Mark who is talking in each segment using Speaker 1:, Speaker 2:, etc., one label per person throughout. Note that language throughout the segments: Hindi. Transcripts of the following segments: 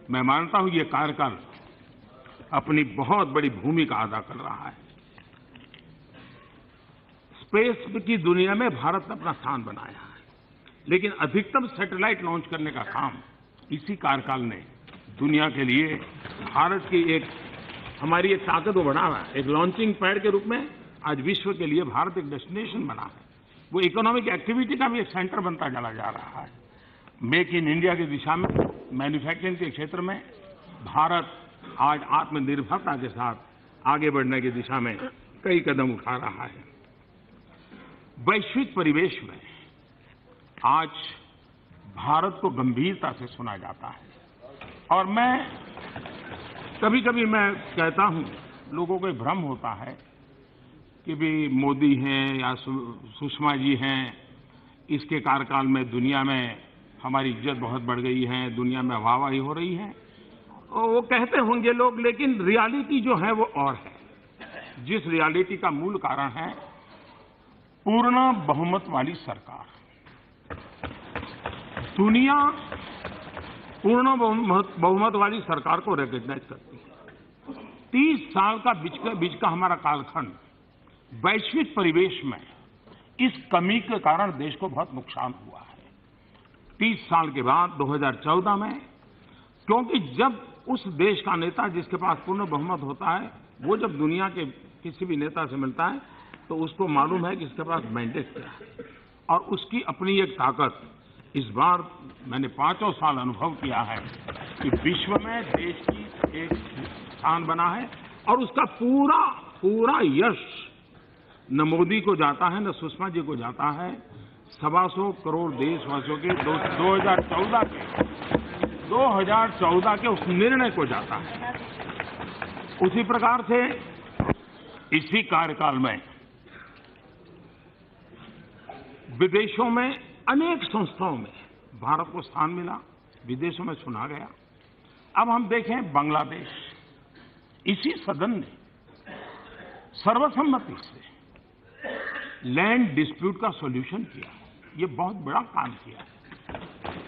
Speaker 1: मैं मानता हूं ये कार्यकाल अपनी बहुत बड़ी भूमिका अदा कर रहा है। स्पेस की दुनिया में भारत ने अपना स्थान बनाया है, लेकिन अधिकतम सैटेलाइट लॉन्च करने का काम इसी कार्यकाल ने दुनिया के लिए भारत की हमारी एक ताकत को बढ़ावा है। एक लॉन्चिंग पैड के रूप में आज विश्व के लिए भारत एक डेस्टिनेशन बना है। वो इकोनॉमिक एक्टिविटी का भी एक सेंटर बनता चला जा रहा है। मेक इन इंडिया की दिशा में, मैन्युफैक्चरिंग के क्षेत्र में भारत आज आत्मनिर्भरता के साथ आगे बढ़ने की दिशा में कई कदम उठा रहा है। वैश्विक परिवेश में आज भारत को गंभीरता से सुना जाता है और कभी कभी मैं कहता हूं, लोगों को एक भ्रम होता है कि भी मोदी हैं या सुषमा जी हैं, इसके कार्यकाल में दुनिया में हमारी इज्जत बहुत बढ़ गई है, दुनिया में वाहवाही हो रही है। वो कहते होंगे लोग, लेकिन रियलिटी जो है वो और है। जिस रियलिटी का मूल कारण है पूर्ण बहुमत वाली सरकार। दुनिया पूर्ण बहुमत वाली सरकार को रिकॉग्नाइज करती है। 30 साल का बीच का हमारा कालखंड वैश्विक परिवेश में इस कमी के कारण देश को बहुत नुकसान हुआ है। 30 साल के बाद 2014 में, क्योंकि जब उस देश का नेता जिसके पास पूर्ण बहुमत होता है, वो जब दुनिया के किसी भी नेता से मिलता है तो उसको मालूम है कि इसके पास मैंडेट क्या है और उसकी अपनी एक ताकत। इस बार मैंने 5 साल अनुभव किया है कि विश्व में देश की एक स्थान बना है और उसका पूरा यश न मोदी को जाता है न सुषमा जी को जाता है, 125 करोड़ देशवासियों के 2014 के उस निर्णय को जाता है। उसी प्रकार से इसी कार्यकाल में विदेशों में अनेक संस्थाओं में भारत को स्थान मिला, विदेशों में सुना गया। अब हम देखें बांग्लादेश, इसी सदन ने सर्वसम्मति से लैंड डिस्प्यूट का सॉल्यूशन किया। ये बहुत बड़ा काम किया है।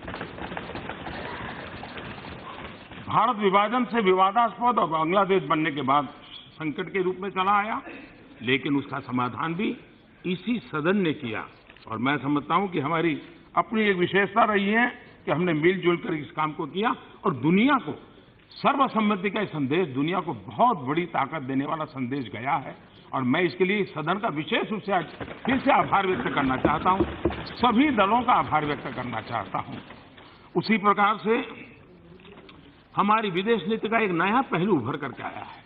Speaker 1: भारत विभाजन से विवादास्पद और बांग्लादेश बनने के बाद संकट के रूप में चला आया, लेकिन उसका समाधान भी इसी सदन ने किया। और मैं समझता हूं कि हमारी अपनी एक विशेषता रही है कि हमने मिलजुल कर इस काम को किया और दुनिया को सर्वसम्मति का संदेश, दुनिया को बहुत बड़ी ताकत देने वाला संदेश गया है। और मैं इसके लिए सदन का विशेष रूप से आज फिर से आभार व्यक्त करना चाहता हूं, सभी दलों का आभार व्यक्त करना चाहता हूं। उसी प्रकार से हमारी विदेश नीति का एक नया पहलू उभर करके आया है।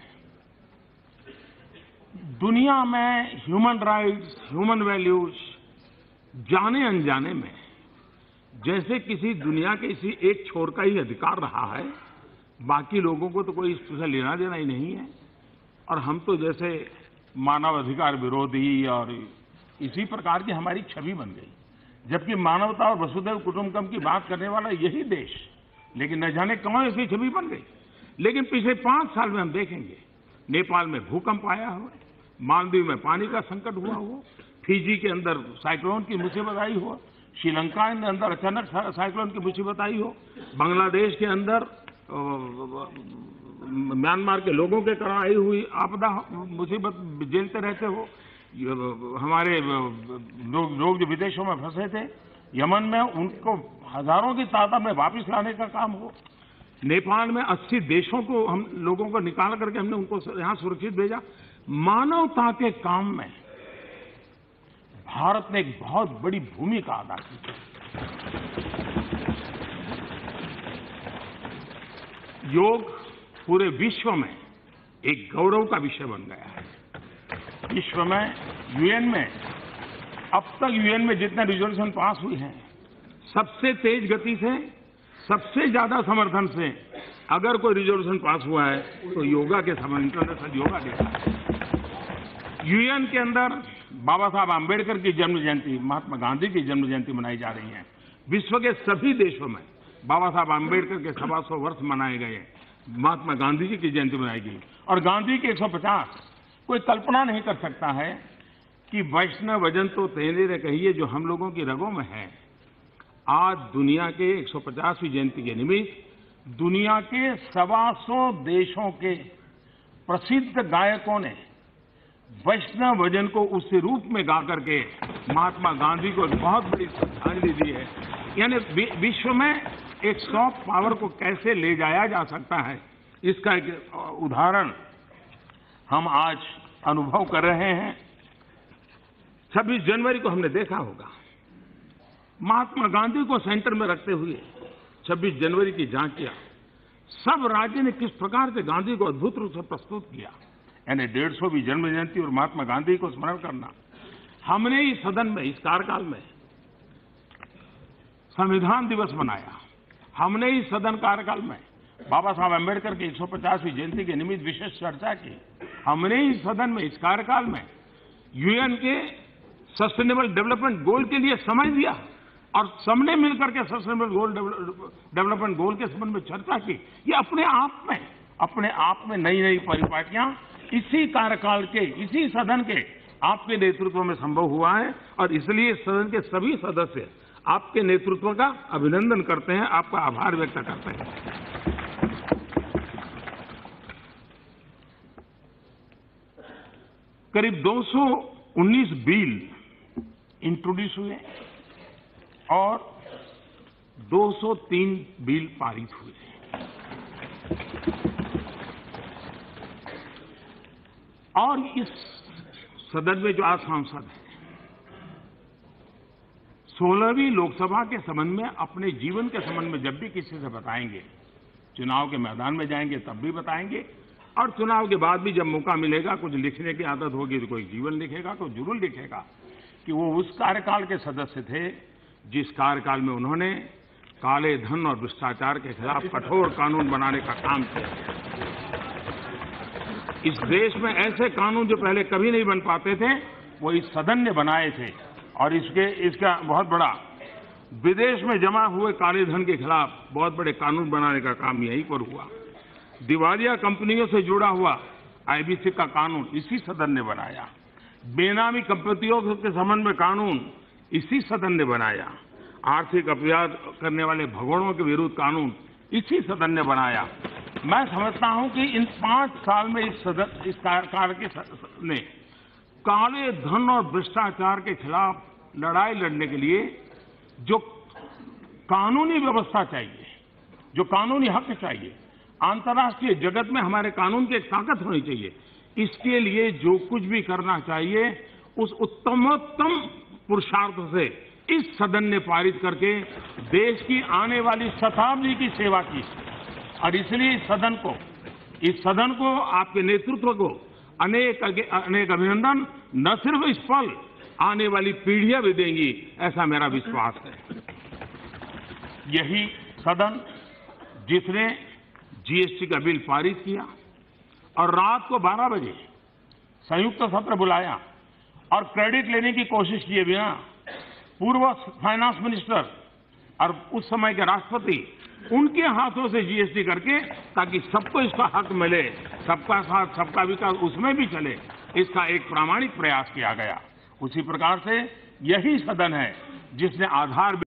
Speaker 1: दुनिया में ह्यूमन राइट्स, ह्यूमन वैल्यूज जाने अनजाने में जैसे किसी दुनिया के इसी एक छोर का ही अधिकार रहा है, बाकी लोगों को तो कोई इससे लेना देना ही नहीं है। और हम तो जैसे मानव अधिकार विरोधी और इसी प्रकार की हमारी छवि बन गई, जबकि मानवता और वसुधैव कुटुंबकम की बात करने वाला यही देश, लेकिन न जाने कौन ऐसी छवि बन गई। लेकिन पिछले 5 साल में हम देखेंगे, नेपाल में भूकंप आया हो, मालदीव में पानी का संकट हुआ हो, फिजी के अंदर साइक्लोन की मुसीबत आई हो, श्रीलंका के अंदर अचानक साइक्लोन की मुसीबत आई हो, बांग्लादेश के अंदर म्यांमार के लोगों के कारण आई हुई आपदा मुसीबत झेलते रहते हो, हमारे लोग जो विदेशों में फंसे थे, यमन में उनको हजारों की तादाद में वापस लाने का काम हो, नेपाल में 80 देशों को हम लोगों को निकाल करके हमने उनको यहां सुरक्षित भेजा। मानवता के काम में भारत ने एक बहुत बड़ी भूमिका अदा की। योग पूरे विश्व में एक गौरव का विषय बन गया है। विश्व में यूएन में अब तक यूएन में जितने रिजोल्यूशन पास हुई हैं, सबसे तेज गति से, सबसे ज्यादा समर्थन से अगर कोई रिजोल्यूशन पास हुआ है तो योगा के समय इंटरनेशनल योगा डे है। यूएन के अंदर बाबा साहब आम्बेडकर की जन्म जयंती, महात्मा गांधी की जन्म जयंती मनाई जा रही है। विश्व के सभी देशों में बाबा साहब आम्बेडकर के 125 वर्ष मनाए गए, महात्मा गांधी जी की जयंती मनाई गई और गांधी की 150। कोई कल्पना नहीं कर सकता है कि वैष्णव वजन तो तेरे रे कहिए जो हम लोगों की रगों में है। आज दुनिया के 150वीं जयंती के निमित्त दुनिया के 125 देशों के प्रसिद्ध गायकों ने वैष्णव भजन को उस रूप में गा करके महात्मा गांधी को बहुत बड़ी श्रद्धांजलि दी है। यानी विश्व में एक सॉफ्ट पावर को कैसे ले जाया जा सकता है, इसका एक उदाहरण हम आज अनुभव कर रहे हैं। 26 जनवरी को हमने देखा होगा, महात्मा गांधी को सेंटर में रखते हुए 26 जनवरी की झांकियां सब राज्य ने किस प्रकार से गांधी को अद्भुत रूप से प्रस्तुत किया। यानी 150वीं जन्म जयंती और महात्मा गांधी को स्मरण करना। हमने इस सदन में, इस कार्यकाल में संविधान दिवस मनाया। हमने इस सदन कार्यकाल में बाबा साहब अम्बेडकर की 150वीं जयंती के निमित्त विशेष चर्चा की। हमने इस सदन में, इस कार्यकाल में यूएन के सस्टेनेबल डेवलपमेंट गोल के लिए समय दिया और सबने मिलकर के सस्टेनेबल डेवलपमेंट गोल के संबंध में चर्चा की। ये अपने आप में नई नई परिपाटियां इसी कार्यकाल के, इसी सदन के आपके नेतृत्व में संभव हुआ है और इसलिए सदन के सभी सदस्य आपके नेतृत्व का अभिनंदन करते हैं, आपका आभार व्यक्त करते हैं। करीब 219 बिल इंट्रोड्यूस हुए और 203 बिल पारित हुए। और इस सदन में जो आज सांसद हैं, 16वीं लोकसभा के संबंध में, अपने जीवन के संबंध में जब भी किसी से बताएंगे, चुनाव के मैदान में जाएंगे तब भी बताएंगे और चुनाव के बाद भी जब मौका मिलेगा, कुछ लिखने की आदत होगी तो कोई जीवन लिखेगा, कोई जरूर लिखेगा कि वो उस कार्यकाल के सदस्य थे जिस कार्यकाल में उन्होंने काले धन और भ्रष्टाचार के खिलाफ कठोर कानून बनाने का काम किया। इस देश में ऐसे कानून जो पहले कभी नहीं बन पाते थे, वो इस सदन ने बनाए थे और इसका बहुत बड़ा विदेश में जमा हुए काले धन के खिलाफ बहुत बड़े कानून बनाने का काम यहीं पर हुआ। दिवालिया कंपनियों से जुड़ा हुआ आईबीसी का कानून इसी सदन ने बनाया। बेनामी कंपनियों के संबंध में कानून इसी सदन ने बनाया। आर्थिक अपराध करने वाले भगोड़ों के विरुद्ध कानून इसी सदन ने बनाया। मैं समझता हूं कि इन 5 साल में इस कार्यकाल के ने काले धन और भ्रष्टाचार के खिलाफ लड़ाई लड़ने के लिए जो कानूनी व्यवस्था चाहिए, जो कानूनी हक चाहिए, अंतर्राष्ट्रीय जगत में हमारे कानून की एक ताकत होनी चाहिए, इसके लिए जो कुछ भी करना चाहिए उस उत्तमोत्तम पुरुषार्थ से इस सदन ने पारित करके देश की आने वाली शताब्दी की सेवा की और इसलिए इस सदन को आपके नेतृत्व को अनेक अभिनंदन। न सिर्फ इस पल, आने वाली पीढ़ियां भी देंगी, ऐसा मेरा विश्वास है। यही सदन जिसने जीएसटी का बिल पारित किया और रात को 12 बजे संयुक्त सत्र बुलाया और क्रेडिट लेने की कोशिश किए बिना पूर्व फाइनेंस मिनिस्टर और उस समय के राष्ट्रपति उनके हाथों से जीएसटी करके, ताकि सबको इसका हक मिले, सबका साथ सबका विकास उसमें भी चले, इसका एक प्रामाणिक प्रयास किया गया। उसी प्रकार से यही सदन है जिसने आधार